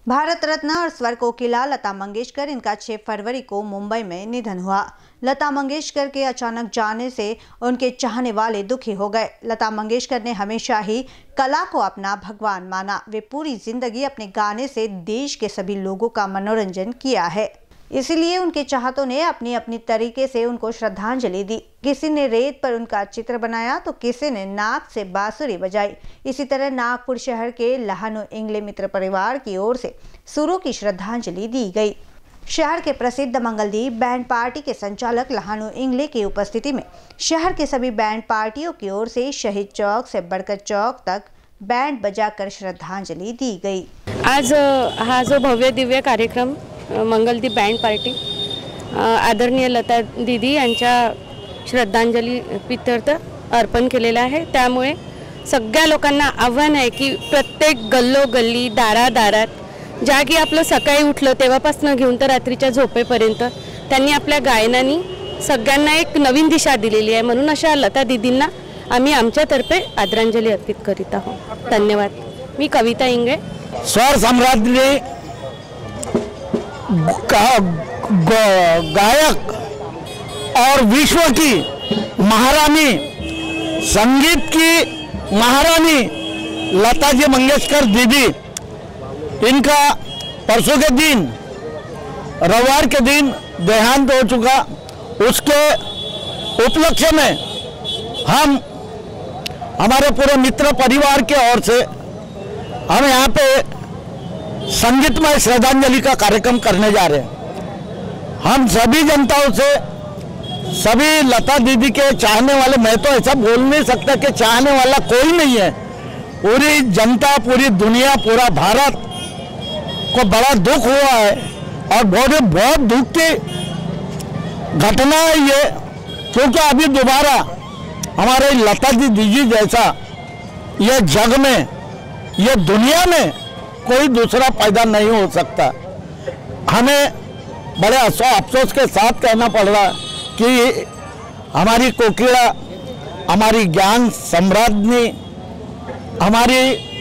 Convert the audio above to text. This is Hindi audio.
भारत रत्न और स्वर कोकिला लता मंगेशकर, इनका 6 फरवरी को मुंबई में निधन हुआ। लता मंगेशकर के अचानक जाने से उनके चाहने वाले दुखी हो गए। लता मंगेशकर ने हमेशा ही कला को अपना भगवान माना। वे पूरी जिंदगी अपने गाने से देश के सभी लोगों का मनोरंजन किया है, इसलिए उनके चाहतों ने अपनी अपनी तरीके से उनको श्रद्धांजलि दी। किसी ने रेत पर उनका चित्र बनाया तो किसी ने नाक से बांसुरी बजाई। इसी तरह नागपुर शहर के लहानू इंगले मित्र परिवार की ओर से सुरों की श्रद्धांजलि दी गई। शहर के प्रसिद्ध मंगलदीप बैंड पार्टी के संचालक लहानू इंगले की उपस्थिति में शहर के सभी बैंड पार्टियों की ओर से शहीद चौक से बरकत चौक तक बैंड बजाकर श्रद्धांजलि दी गई। आज हा जो भव्य दिव्य कार्यक्रम मंगलदीप बँड पार्टी आदरणीय लता दीदी यांच्या श्रद्धांजली प्रीत्यर्थ अर्पण केलेला आहे। त्यामुळे सगळ्या लोकांना आव्हान आहे की प्रत्येक गल्लोगल्ली दारादारात ज्या की आपलं सकाळी उठलं तेव्हापासून घेऊन तर रात्रीच्या झोपेपर्यंत त्यांनी आपल्या गायनाने सगळ्यांना एक नवीन दिशा दिलेली आहे। म्हणून अशा लता दीदींना आम्ही आमच्यातर्फे आदरांजली अर्पित करीत आहोत। धन्यवाद। मी कविता इंगळे। स्वर सम्राज्ञी गायक और विश्व की महारानी, संगीत की महारानी लता जी मंगेशकर दीदी, इनका परसों के दिन रविवार के दिन देहांत हो चुका। उसके उपलक्ष्य में हम हमारे पूरे मित्र परिवार के ओर से हम यहाँ पे संगीतमय श्रद्धांजलि का कार्यक्रम करने जा रहे हैं। हम सभी जनताओं से, सभी लता दीदी के चाहने वाले, मैं तो ऐसा बोल नहीं सकता कि चाहने वाला कोई नहीं है, पूरी जनता, पूरी दुनिया, पूरा भारत को बड़ा दुख हुआ है और बहुत दुख की घटना है ये, क्योंकि अभी दोबारा हमारे लता दीदी जैसा ये जग में, ये दुनिया में कोई दूसरा पैदा नहीं हो सकता। हमें बड़े अफसोस के साथ कहना पड़ रहा कि हमारी कोकिला, हमारी ज्ञान सम्राज्ञी, हमारी